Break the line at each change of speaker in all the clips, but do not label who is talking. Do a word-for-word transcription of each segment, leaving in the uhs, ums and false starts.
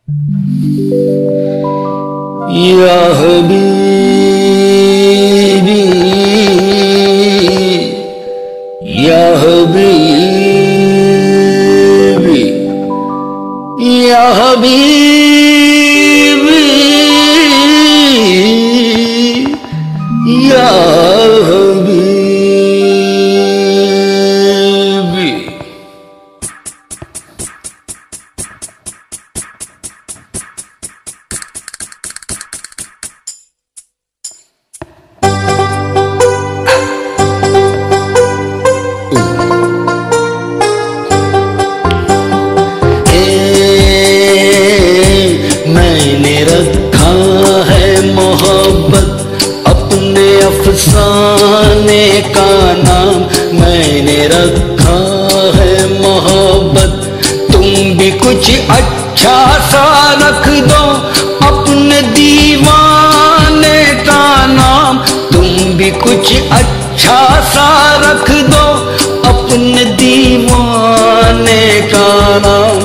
या हबीबी या हबीबी या हबीबी या हबीबी। मैंने रखा है मोहब्बत अपने अफसाने का नाम, मैंने रखा है मोहब्बत। तुम भी कुछ अच्छा सा रख दो अपने दीवाने का नाम, तुम भी कुछ अच्छा सा रख दो अपने दीवाने का नाम।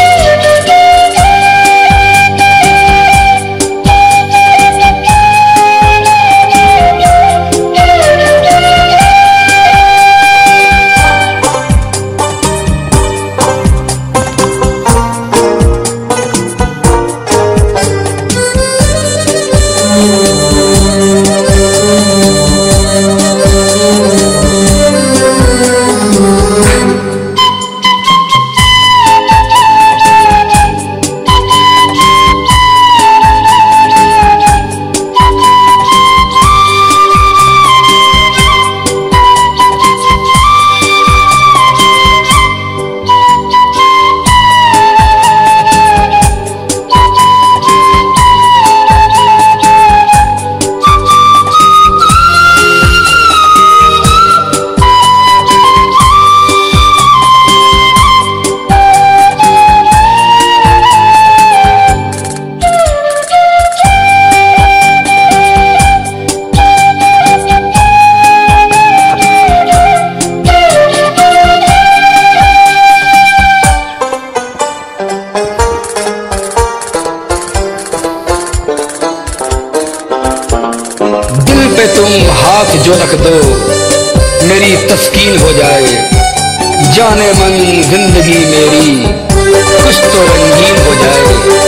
तुम हाथ जो रख दो मेरी तस्कीन हो जाए, जाने मन जिंदगी मेरी कुछ तो रंगीन हो जाए।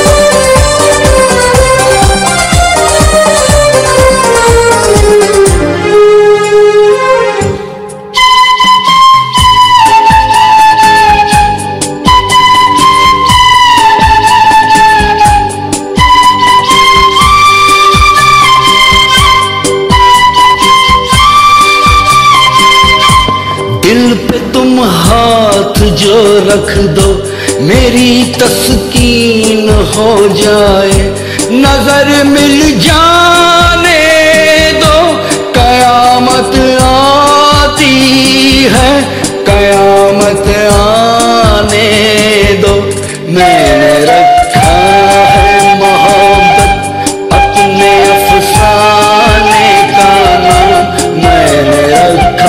दिल पे तुम हाथ जो रख दो मेरी तस्कीन हो जाए, नजर मिल जाने दो कयामत आती है, कयामत आने दो। मैंने रखा है मोहब्बत अपने अफसाने का नाम, मैंने रखा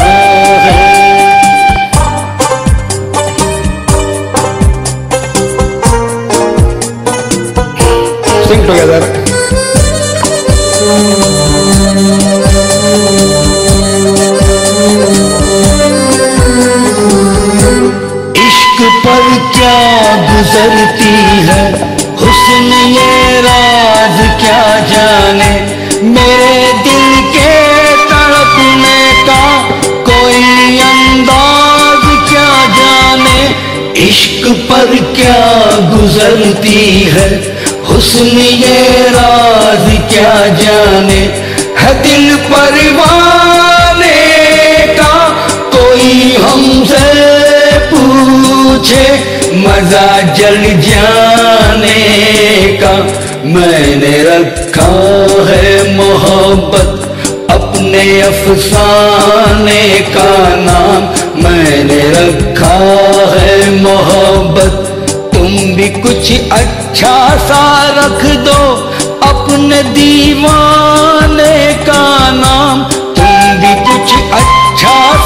together.
इश्क पर क्या गुजरती है हुस्न ये राज क्या जाने, मेरे दिल के तड़पने का कोई अंदाज क्या जाने। इश्क पर क्या गुजरती है हुस्न ये राज क्या जाने, है दिल परवाने का कोई हमसे पूछे मजा जल जाने का। मैंने रखा है मोहब्बत अपने अफसाने का नाम, मैंने रखा है मोहब्बत। तुम भी कुछ अच्छा सा रख दो अपने दीवाने का नाम, तुम भी कुछ अच्छा